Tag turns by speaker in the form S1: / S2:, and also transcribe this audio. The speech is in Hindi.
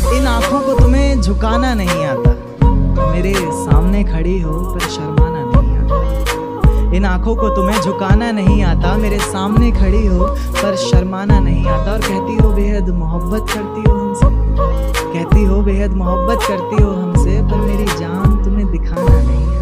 S1: इन आँखों को तुम्हें झुकाना नहीं आता, मेरे सामने खड़ी हो पर शर्माना नहीं आता। इन आँखों को तुम्हें झुकाना नहीं आता, मेरे सामने खड़ी हो पर शर्माना नहीं आता। और कहती हो बेहद मोहब्बत करती हो हमसे, कहती हो बेहद मोहब्बत करती हो हमसे, पर मेरी जान तुम्हें दिखाना नहीं